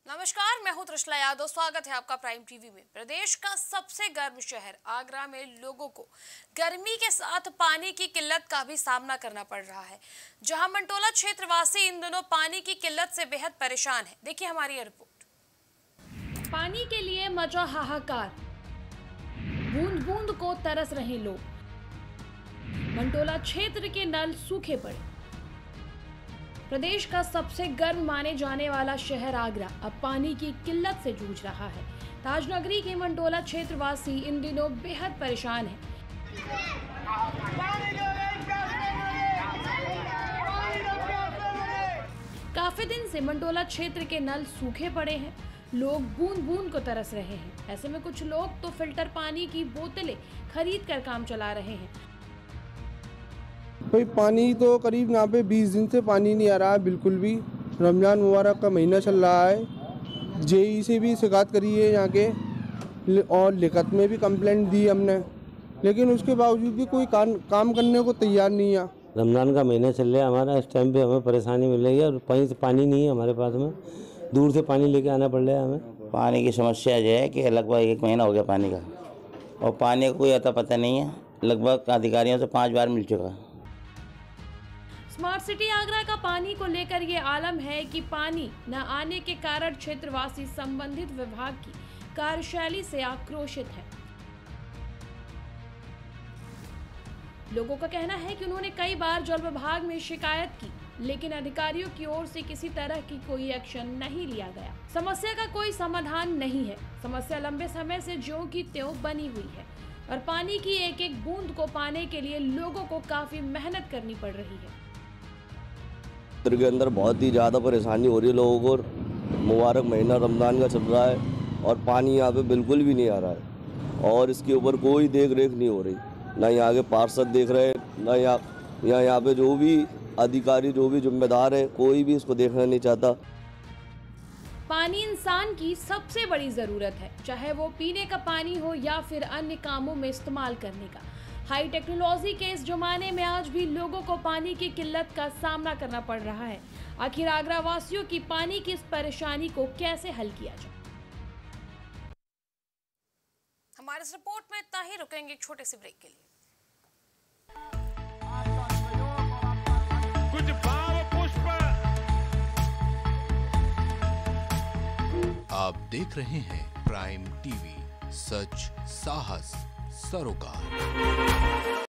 नमस्कार, मैं हूं त्रिशला यादव। स्वागत है आपका प्राइम टीवी में। प्रदेश का सबसे गर्म शहर आगरा में लोगों को गर्मी के साथ पानी की किल्लत का भी सामना करना पड़ रहा है, जहां मंटोला क्षेत्रवासी इन दिनों पानी की किल्लत से बेहद परेशान है। देखिए हमारी ये रिपोर्ट। पानी के लिए मचा हाहाकार, बूंद बूंद को तरस रहे लोग। मंटोला क्षेत्र के नल सूखे पड़े। प्रदेश का सबसे गर्म माने जाने वाला शहर आगरा अब पानी की किल्लत से जूझ रहा है। ताजनगरी के मंटोला क्षेत्रवासी इन दिनों बेहद परेशान हैं। काफी दिन से मंटोला क्षेत्र के नल सूखे पड़े हैं। लोग बूंद बूंद को तरस रहे हैं। ऐसे में कुछ लोग तो फिल्टर पानी की बोतलें खरीद कर काम चला रहे हैं। भाई पानी तो करीब यहाँ पे 20 दिन से पानी नहीं आ रहा है बिल्कुल भी। रमजान मुबारक का महीना चल रहा है। जेई से भी शिकायत करी है यहाँ के, और लिखत में भी कंप्लेंट दी हमने, लेकिन उसके बावजूद भी कोई काम करने को तैयार नहीं है। रमजान का महीना चल रहा है हमारा, इस टाइम पे हमें परेशानी मिल रही है और पानी नहीं है हमारे पास में। दूर से पानी लेके आना पड़ रहा है हमें। पानी की समस्या जो है कि लगभग 1 महीना हो गया पानी का, और पानी का कोई अता पता नहीं है। लगभग अधिकारियों से 5 बार मिल चुका है। स्मार्ट सिटी आगरा का पानी को लेकर ये आलम है कि पानी न आने के कारण क्षेत्रवासी संबंधित विभाग की कार्यशैली से आक्रोशित है। लोगों का कहना है कि उन्होंने कई बार जल विभाग में शिकायत की, लेकिन अधिकारियों की ओर से किसी तरह की कोई एक्शन नहीं लिया गया। समस्या का कोई समाधान नहीं है। समस्या लंबे समय से ज्यों की त्यों बनी हुई है और पानी की एक एक बूंद को पाने के लिए लोगों को काफी मेहनत करनी पड़ रही है। के अंदर बहुत ही ज़्यादा परेशानी हो रही है लोगों को। मुबारक महीना रमज़ान का चल रहा है और पानी यहाँ पे बिल्कुल भी नहीं आ रहा है, और इसके ऊपर कोई देख रेख नहीं हो रही। ना यहाँ के पार्षद देख रहे हैं, ना यहाँ पे जो भी अधिकारी, जो भी जिम्मेदार है, कोई भी इसको देखना नहीं चाहता। पानी इंसान की सबसे बड़ी जरूरत है, चाहे वो पीने का पानी हो या फिर अन्य कामों में इस्तेमाल करने का। हाई टेक्नोलॉजी के इस जमाने में आज भी लोगों को पानी की किल्लत का सामना करना पड़ रहा है। आखिर आगरा वासियों की पानी की इस परेशानी को कैसे हल किया जाए? हमारे इस रिपोर्ट में इतना ही। रुकेंगे एक छोटे से ब्रेक के लिए। कुछ भाव पुष्प। आप देख रहे हैं प्राइम टीवी, सच साहस सरोकार।